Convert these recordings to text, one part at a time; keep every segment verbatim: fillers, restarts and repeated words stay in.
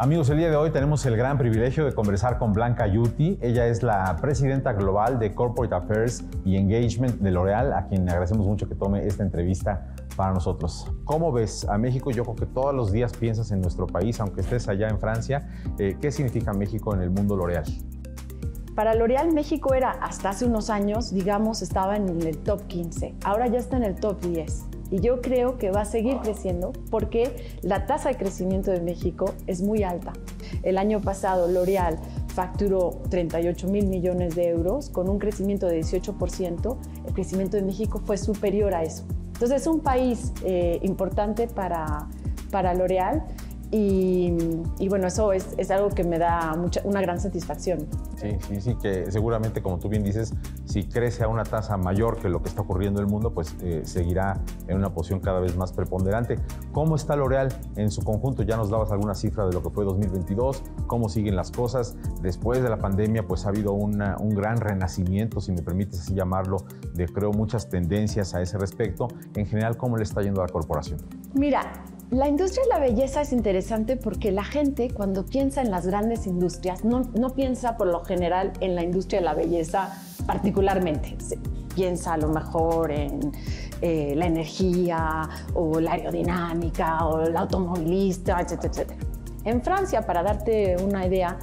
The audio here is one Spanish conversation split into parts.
Amigos, el día de hoy tenemos el gran privilegio de conversar con Blanca Ayuti. Ella es la presidenta global de Corporate Affairs y Engagement de L'Oréal, a quien agradecemos mucho que tome esta entrevista para nosotros. ¿Cómo ves a México? Yo creo que todos los días piensas en nuestro país, aunque estés allá en Francia. Eh, ¿Qué significa México en el mundo L'Oréal? Para L'Oréal, México era, hasta hace unos años, digamos, estaba en el top quince. Ahora ya está en el top diez. Y yo creo que va a seguir creciendo porque la tasa de crecimiento de México es muy alta. El año pasado L'Oréal facturó treinta y ocho mil millones de euros con un crecimiento de dieciocho por ciento. El crecimiento de México fue superior a eso. Entonces es un país eh, importante para, para L'Oréal y, y bueno, eso es, es algo que me da mucha, una gran satisfacción. Sí, sí, sí, que seguramente, como tú bien dices, si crece a una tasa mayor que lo que está ocurriendo en el mundo, pues eh, seguirá en una posición cada vez más preponderante. ¿Cómo está L'Oréal en su conjunto? Ya nos dabas alguna cifra de lo que fue dos mil veintidós, cómo siguen las cosas. Después de la pandemia, pues ha habido una, un gran renacimiento, si me permites así llamarlo, de creo muchas tendencias a ese respecto. En general, ¿cómo le está yendo a la corporación? Mira, la industria de la belleza es interesante porque la gente, cuando piensa en las grandes industrias, no, no piensa por lo general en la industria de la belleza particularmente. Se piensa a lo mejor en eh, la energía o la aerodinámica o la automovilista, etcétera, etcétera. En Francia, para darte una idea,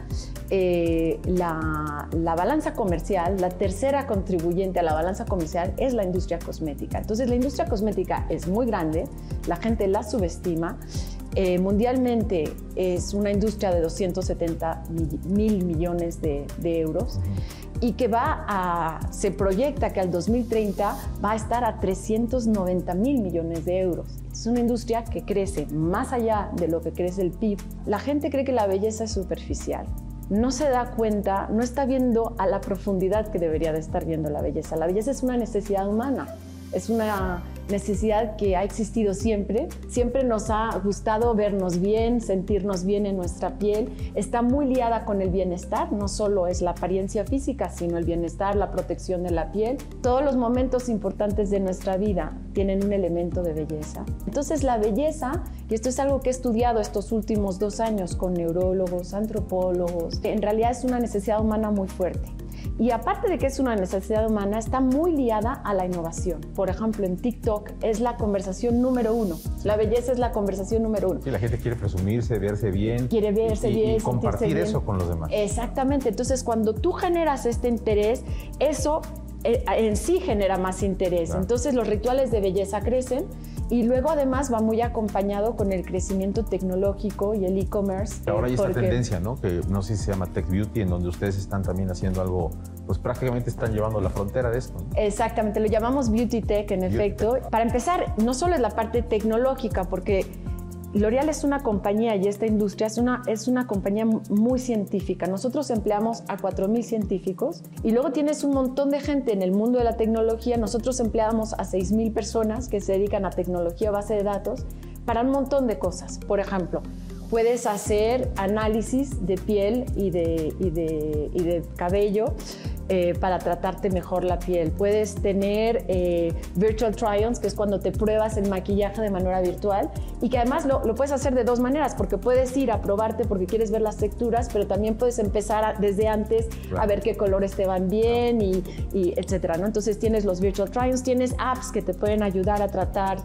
eh, la, la balanza comercial, la tercera contribuyente a la balanza comercial es la industria cosmética. Entonces, la industria cosmética es muy grande, la gente la subestima. Eh, mundialmente es una industria de doscientos setenta mil millones de, de euros. Uh-huh. Y que va a, se proyecta que al dos mil treinta va a estar a trescientos noventa mil millones de euros. Es una industria que crece más allá de lo que crece el P I B. La gente cree que la belleza es superficial. No se da cuenta, no está viendo a la profundidad que debería de estar viendo la belleza. La belleza es una necesidad humana. Es una necesidad que ha existido siempre. Siempre nos ha gustado vernos bien, sentirnos bien en nuestra piel. Está muy liada con el bienestar. No solo es la apariencia física, sino el bienestar, la protección de la piel. Todos los momentos importantes de nuestra vida tienen un elemento de belleza. Entonces la belleza, y esto es algo que he estudiado estos últimos dos años con neurólogos, antropólogos, en realidad es una necesidad humana muy fuerte. Y aparte de que es una necesidad humana, está muy liada a la innovación. Por ejemplo, en TikTok es la conversación número uno. La belleza es la conversación número uno. Sí, la gente quiere presumirse, verse bien. Quiere verse y, bien, y compartir bien. Eso con los demás. Exactamente. Entonces, cuando tú generas este interés, eso en sí genera más interés. Claro. Entonces, los rituales de belleza crecen. Y luego además va muy acompañado con el crecimiento tecnológico y el e-commerce. Ahora hay esta porque... tendencia, ¿no? Que no sé si se llama Tech Beauty, en donde ustedes están también haciendo algo, pues prácticamente están llevando la frontera de esto, ¿no? Exactamente, lo llamamos Beauty Tech en beauty efecto. Tech. Para empezar, no solo es la parte tecnológica, porque L'Oréal es una compañía y esta industria es una, es una compañía muy científica. Nosotros empleamos a cuatro mil científicos y luego tienes un montón de gente en el mundo de la tecnología. Nosotros empleamos a seis mil personas que se dedican a tecnología base de datos para un montón de cosas. Por ejemplo, puedes hacer análisis de piel y de, y de, y de cabello eh, para tratarte mejor la piel. Puedes tener eh, virtual try-ons, que es cuando te pruebas el maquillaje de manera virtual y que además lo, lo puedes hacer de dos maneras, porque puedes ir a probarte porque quieres ver las texturas, pero también puedes empezar a, desde antes a ver qué colores te van bien y, y etcétera, ¿no? Entonces tienes los virtual try-ons, tienes apps que te pueden ayudar a tratar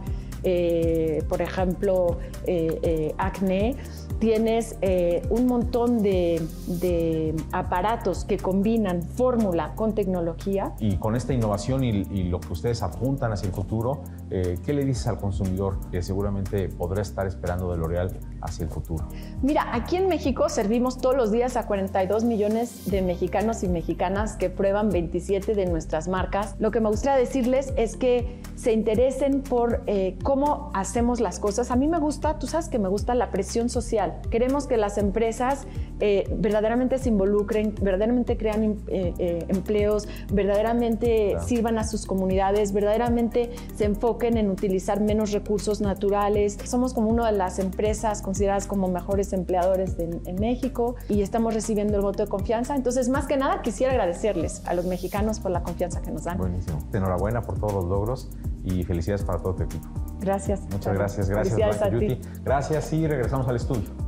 Eh, por ejemplo, eh, eh, acné. Tienes eh, un montón de, de aparatos que combinan fórmula con tecnología. Y con esta innovación y, y lo que ustedes apuntan hacia el futuro, eh, ¿qué le dices al consumidor que seguramente podrá estar esperando de L'Oréal hacia el futuro? Mira, aquí en México servimos todos los días a cuarenta y dos millones de mexicanos y mexicanas que prueban veintisiete de nuestras marcas. Lo que me gustaría decirles es que se interesen por eh, cómo hacemos las cosas. A mí me gusta, tú sabes que me gusta la presión social. Queremos que las empresas eh, verdaderamente se involucren, verdaderamente crean eh, eh, empleos, verdaderamente claro. sirvan a sus comunidades, verdaderamente se enfoquen en utilizar menos recursos naturales. Somos como una de las empresas consideradas como mejores empleadores de, en México y estamos recibiendo el voto de confianza. Entonces, más que nada, quisiera agradecerles a los mexicanos por la confianza que nos dan. Buenísimo. Enhorabuena por todos los logros y felicidades para todo tu equipo. Gracias. Muchas gracias. Gracias, Blanca Ayuti. Gracias y regresamos al estudio.